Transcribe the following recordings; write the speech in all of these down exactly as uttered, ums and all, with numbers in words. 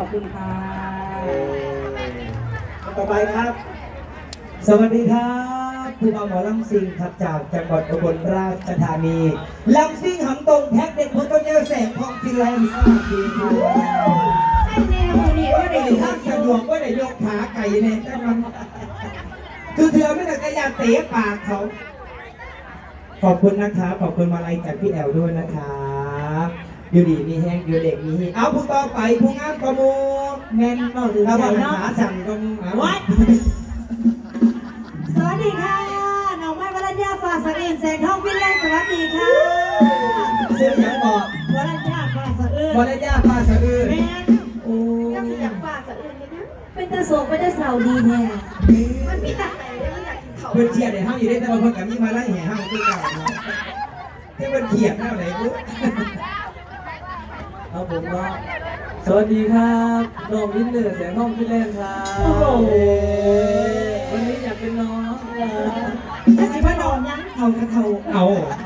คุณค่ะต่อไปครับสวัสดีครับผู้บ่าวหมอลำซิงครับจากจังหวัดอุบลราชธานีลำซิงหำตรงแพ็กเด็กพุทธเจ้าแสงทองฟินแลนด์สวัสดีครับแนวนี้ว่าได้ท่านสะดวกว่าได้ยกขาไก่เนี่ยแต่มันคือเธอไม่ได้กระยาเตะปากเขาขอบคุณนะครับขอบคุณมาลัยจากพี่แอลด้วยนะครับอยู่ดีมีแห้งอยู่เด็กมีเอาผู้ต่อไปผู้งามกมูแม่นเราถือใจเนาะสั่งตรงวัดสวัสดีค่ะน้องไม้วรัญญาฟ้าสะอื่นแสงทองฟินแลนด์สวัสดีค่ะเสื้อยังบอกวรัญญาฟ้าสะอื่นวรัญญาฟ้าสะอื่นแม่โอ้ยังสิอยากฟ้าสะอื่นเลยนะเป็นตาโศกเป็นตาเศร้าดีแท้มันมีแต่ไหนเลยมันอยากกินเขาเพื่อนเชียร์เนี่ยห้ามอยู่ได้แต่ว่าเพื่อนกับมีมาไล่แห่ห้ามที่เก่าเนาะที่เพื่อนเขียดหน้าไหนปุ๊บครับผมก็สวัสดีครับน้องวินเนอร์แสงทองฟินแลนด์ครับวันนี้อยากเป็นน้องถ้าสิว่าน้องยังเท่ากระเท่าเอา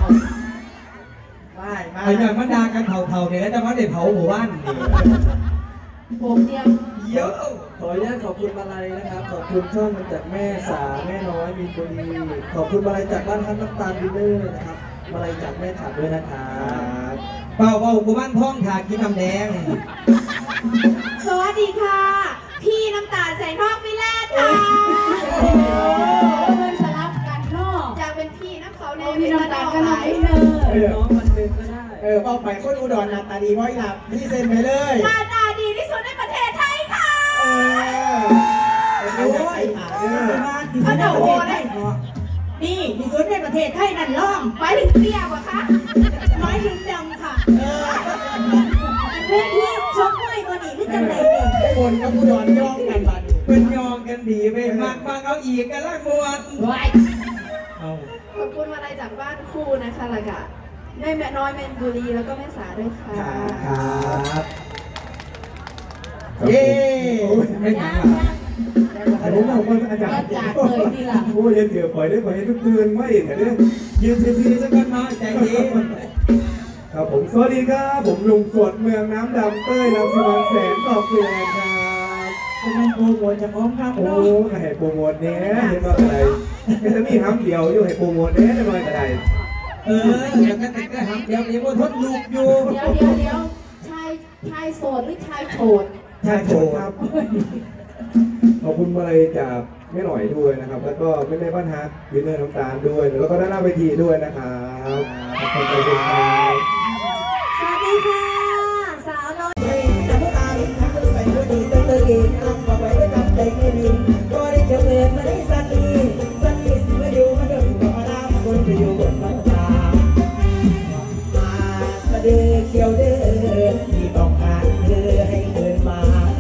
ไม่ไม่อย่างมันดากันเท่าๆเนี่ยแล้วจะมาได้เผาหมู่บ้านผมเดียวเยอะขออนุญาตขอบคุณมาลัยนะครับขอบคุณช่องมาจากแม่สาแม่น้อยมีบุรีขอบคุณมาลัยจากบ้านท่านน้ำตาลวินเนอร์นะครับมาลัยจากแม่ขาดด้วยนะครับเป่าเป่ากูบ้านท้องขากินน้ำแดงสวัสดีค่ะพี่น้ำตาลแสงทองฟินแลนด์ค่ะเพื่อนสลับกันเนาะจะเป็นพี่น้ำเขาในพี่น้ำตาลก็น้องวินเนอร์น้องมันเป็นก็ได้เออเอาไปคนอุดรหน้าตาดีร้อยหลับพี่เซ็นไปเลยหน้าตาดีที่สุดในประเทศไทยค่ะเออโอ้ยเอาเดาโอ้ได้นี่ที่สุดในประเทศไทยนั่นล่องไปถึงเตี้ยกว่าคะน้อยถึงดำค่ะเพื่อนที่ชกมวยตัวนี้ที่จังไรเนี่ยคนกับอุดรย่องกันบัดเป็นยองกันดีไปมากมากเอาอีกกันละมวนขอบคุณมาลัยจากบ้านคู่นะคะแล้วก็แม่แม่น้อยแมนบุรีแล้วก็แม่สาด้วยค่ะครับเย้ไม่ถามอันนี้เราคนอาจารย์เลยทีหลังโอ้ยเดี๋ยวปล่อยได้ปล่อยให้ทุกเดือนไม่แต่เนี่ยยืนซีๆสักกันมาใจเย็นครับผมสวัสดีครับผมลุงสดเมืองน้ำดำเต้ยลำสวนแสนตอกเกลือครับเป็นโปรโมทจากพร้อมครับโอ้ให้โปรโมทเนี้ยเห็นว่าอะไรไม่จะมีห้ำเดียวอยู่ให้โปรโมทเนี้ยได้ไหมแต่ใดเอออย่างนั้นแต่ห้ำเดียวเดี๋ยวทดลูกอยู่เดี๋ยวเดี๋ยวเดี๋ยวชายชายโสดหรือชายโสดชายโสดครับขอบคุณมาเลยจากแม่หน่อยด้วยนะครับแล้วก็แม่แม่บ้านฮักวินเนอร์น้ำตาลด้วยแล้วก็ด้านหน้าเวทีด้วยนะครับขอบคุณครับสวัสดีค่ะสาวน้อยแต่พวกอาลิทั้งไปด้วยดีตั้งแต่เด็กทำมาไว้ด้วยกับใจไม่ดีก็ได้เจอเกิดมาได้สักทีสักทีสิมาอยู่มาเดินต่อน้ำคนไปอยู่บนฟ้ามามาเดินเกี่ยวเดินที่ต้องการเธอให้เดินมา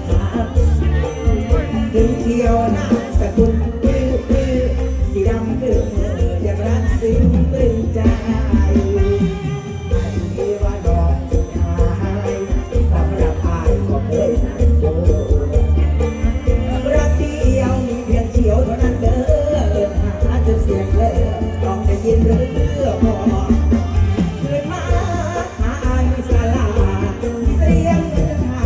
ถึงเที่ยวน้ำสกุลปื้อปื้อสีดำคืออย่างรักซึ้งปลื้มใจที่ว่าดอกชายสำหรับอายก็เคยนั่งโยรักเดียวมีเพียงเฉียวเท่านั้นเด้อหาจนเสียงเลยต้องได้ยินหรือพอเกิดมาหาอายสลาเสียงหา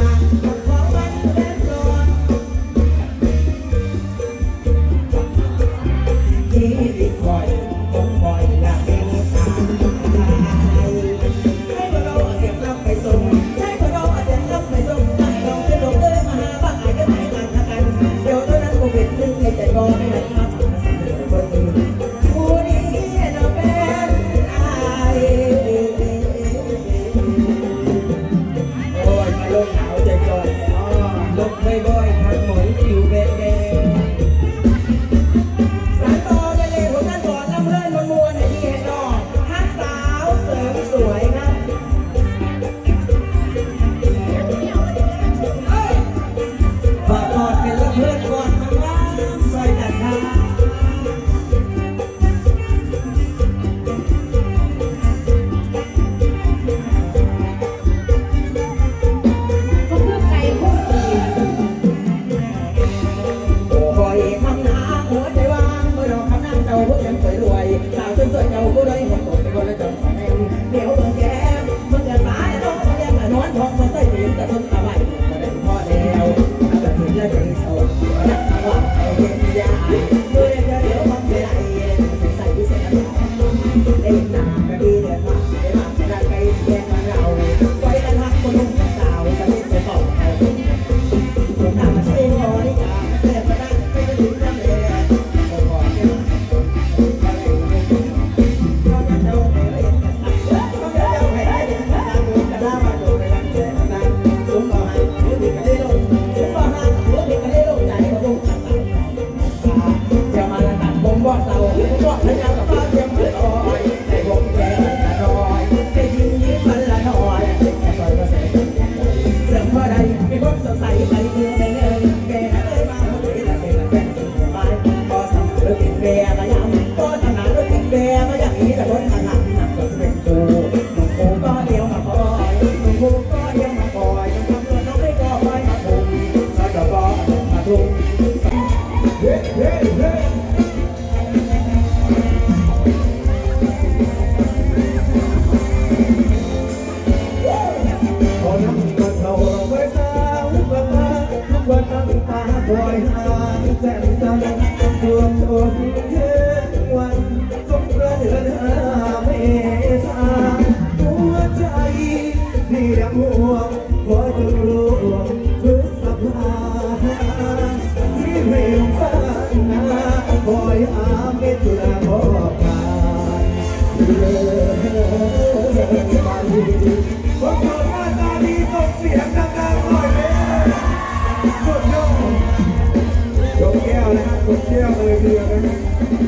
คอยหาแสนจันรวมจนเย็นวันสงกรานต์เดือนห้าเมษาหัวใจที่ยังห่วงขอจงรู้พฤษภาที่ไม่ลงบ้านนาคอยหาเมตุลาขอผ่านเลิศบาลีขอขอหน้าตาดีส่งเสียงดังๆหน่อยเลยสุดยอดยกแก้วนะครับกดแก้วเลยเดียวนะ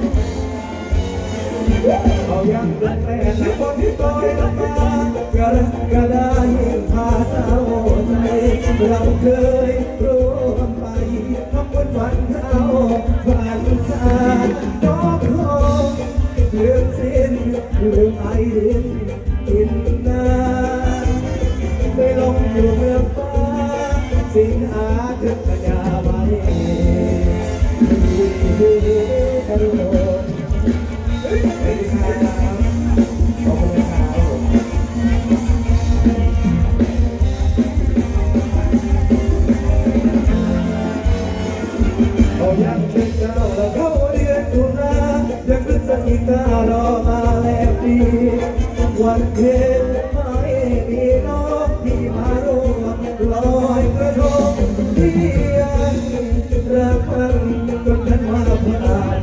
เอายังรักแม่และคนที่คอยรักมากระกระได้พาเศร้าใจเราเคยร่วมไปทำบุญวันเราผ่านสายดอกทองลืมสิ้นลืมไอดินกินนาไปลงอยู่เมืองฟ้าสิงหาถึงกันยาไว้กระโดดเฮ้ยสวัสดีครับขอบคุณครับเอายังเป็นเจ้าแล้วเข้าเรียนตุลายังพฤศจิการอมาแล้วดีวันเพ็ญไม่มีน้องที่มาร่วมลอยกระทงที่ยังรักมันจนฉันมาผ่าน